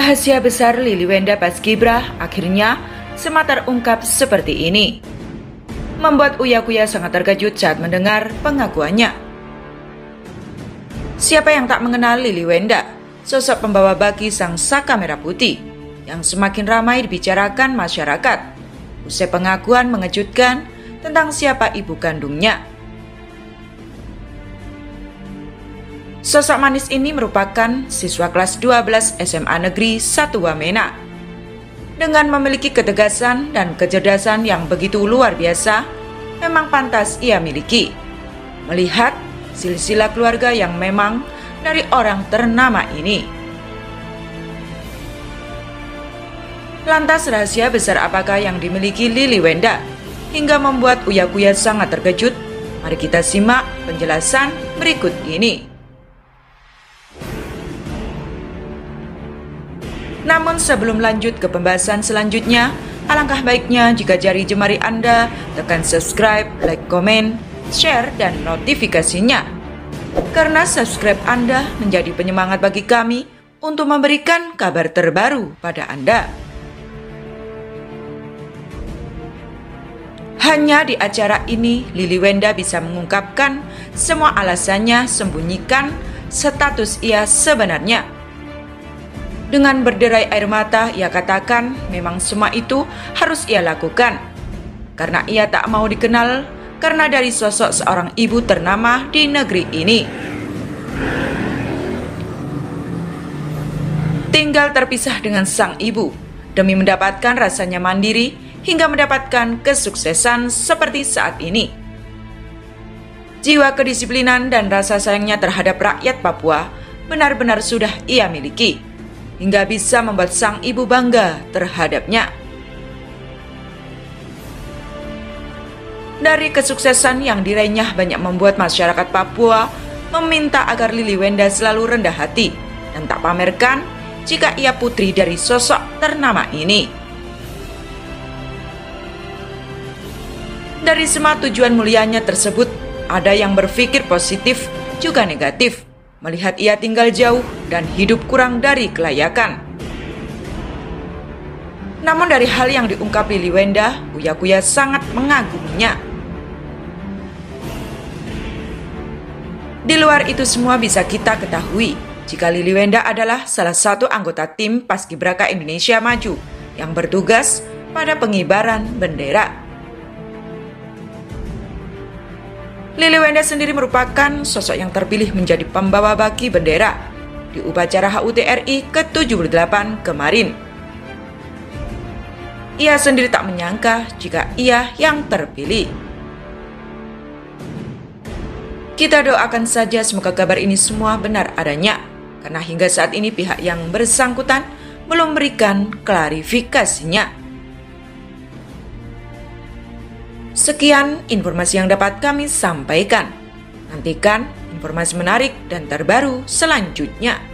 Rahasia besar Lili Wenda Paskibrah akhirnya sempat terungkap seperti ini. Membuat Uya Kuya sangat terkejut saat mendengar pengakuannya. Siapa yang tak mengenal Lili Wenda, sosok pembawa baki sang saka merah putih yang semakin ramai dibicarakan masyarakat usai pengakuan mengejutkan tentang siapa ibu kandungnya. Sosok manis ini merupakan siswa kelas 12 SMA Negeri 1 Wamena. Dengan memiliki ketegasan dan kecerdasan yang begitu luar biasa, memang pantas ia miliki. Melihat silsilah keluarga yang memang dari orang ternama ini. Lantas rahasia besar apakah yang dimiliki Lili Wenda hingga membuat Uya Kuya sangat terkejut? Mari kita simak penjelasan berikut ini. Namun sebelum lanjut ke pembahasan selanjutnya, alangkah baiknya jika jari jemari Anda tekan subscribe, like, komen, share, dan notifikasinya. Karena subscribe Anda menjadi penyemangat bagi kami untuk memberikan kabar terbaru pada Anda. Hanya di acara ini, Lili Wenda bisa mengungkapkan semua alasannya sembunyikan status ia sebenarnya. Dengan berderai air mata, ia katakan memang semua itu harus ia lakukan. Karena ia tak mau dikenal karena dari sosok seorang ibu ternama di negeri ini. Tinggal terpisah dengan sang ibu demi mendapatkan rasanya mandiri hingga mendapatkan kesuksesan seperti saat ini. Jiwa kedisiplinan dan rasa sayangnya terhadap rakyat Papua benar-benar sudah ia miliki, hingga bisa membuat sang ibu bangga terhadapnya. Dari kesuksesan yang diraihnya banyak membuat masyarakat Papua meminta agar Lili Wenda selalu rendah hati dan tak pamerkan jika ia putri dari sosok ternama ini. Dari semua tujuan mulianya tersebut, ada yang berpikir positif juga negatif, melihat ia tinggal jauh dan hidup kurang dari kelayakan. Namun dari hal yang diungkap Lili Wenda, Uya Kuya sangat mengaguminya. Di luar itu semua bisa kita ketahui jika Lili Wenda adalah salah satu anggota tim Paskibraka Indonesia Maju yang bertugas pada pengibaran bendera. Lili Wenda sendiri merupakan sosok yang terpilih menjadi pembawa baki bendera di upacara HUT RI ke-78 kemarin. Ia sendiri tak menyangka jika ia yang terpilih. Kita doakan saja semoga kabar ini semua benar adanya, karena hingga saat ini pihak yang bersangkutan belum memberikan klarifikasinya. Sekian informasi yang dapat kami sampaikan. Nantikan informasi menarik dan terbaru selanjutnya.